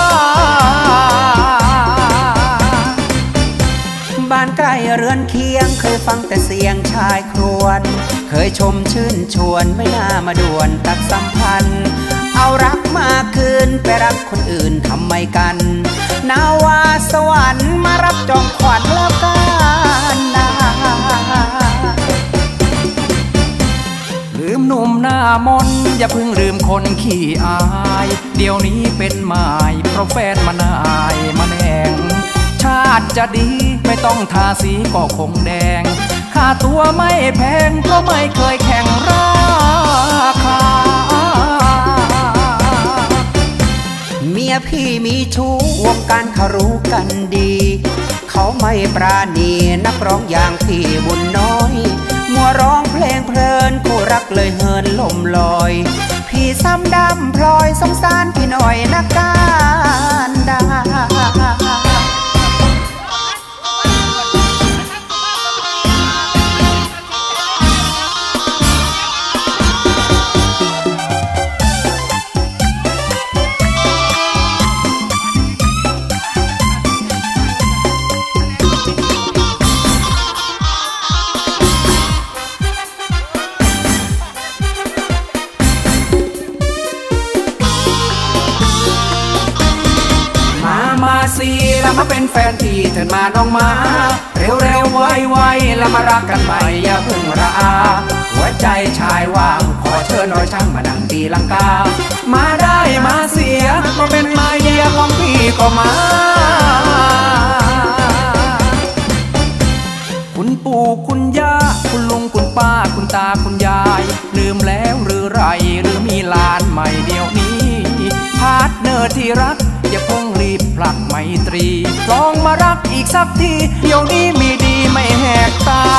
บ้านใกล้เรือนเคียงเคยฟังแต่เสียงชายครวญเคยชมชื่นชวนไม่น่ามาด่วนตัดสัมพันธ์เอารักมาคืนไปรักคนอื่นทำไมกันนาวาสวรรค์มารับจองขวัญแล้วกันนะหน้ามนอย่าเพิ่งลืมคนขี้อายเดี๋ยวนี้เป็นหมายเพราะแฟนมานายมาแนงชาติจะดีไม่ต้องทาสีก็คงแดงค่าตัวไม่แพงเพราะไม่เคยแข่งราคาเมียพี่มีชู้วงการเขารู้กันดีเขาไม่ปราณีนักร้องอย่างพี่บุญน้อยมัวร้องเพลงเพลินคู่รักเลยเหินลมลอยพี่ซ้ำดำพลอยสงสารพี่หน่อยนักการดาสีแล้วมาเป็นแฟนพี่เถิดมาน้องมาเร็วๆไวๆแล้วมารักกันใหม่อย่าเพิ่งระอาหัวใจชายว่างขอเชิญรอยช่างมาดังตีลังกามาได้มาเสียมาเป็นมาเยียของพี่ก็มาคุณปู่คุณย่าคุณลุงคุณป้าคุณตาคุณยายลืมแล้วหรือไรหรือมีหลานใหม่เดี๋ยวนี้พาร์ทเนอร์ที่รักอย่าเพิ่งรีบผลักไมตรีลองมารักอีกสักทีเดี๋ยวนี้มีดีไม่แหกตา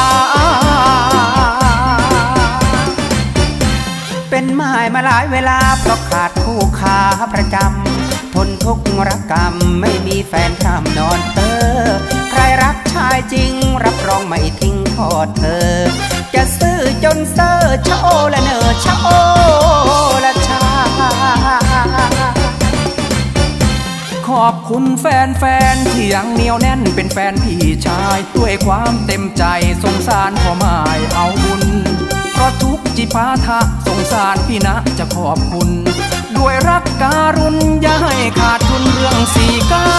เป็นหมายมาหลายเวลาเพราะขาดคู่ขาประจำทนทุกข์ระกรรมไม่มีแฟนพร่ำนอนเตอใครรักชายจริงรับรองไม่ทิ้งทอดเธอจะซื่อจนเซอร์ชะโอละเนอชะโอละชาขอบคุณแฟนๆที่ยังเหนียวแน่นเป็นแฟนพี่ชายด้วยความเต็มใจสงสารพ่อหมายเอาบุญเพราะทุกจิปาถะสงสารพี่นะจะขอบคุณด้วยรักการุณอย่าให้ขาดทุนเรื่องสีกา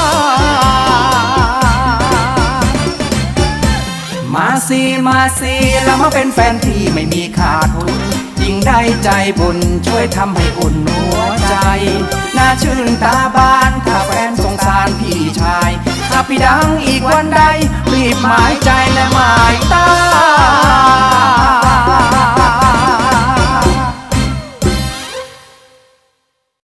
มาสิแล้วมาเป็นแฟนพี่ไม่มีขาดทุนยิ่งได้ใจบุญช่วยทำให้อุ่นหัวใจน่าชื่นตาบานถ้าแฟนสงสารพี่ชายถ้าพี่ดังอีกวันใดรีบหมายใจและหมายตา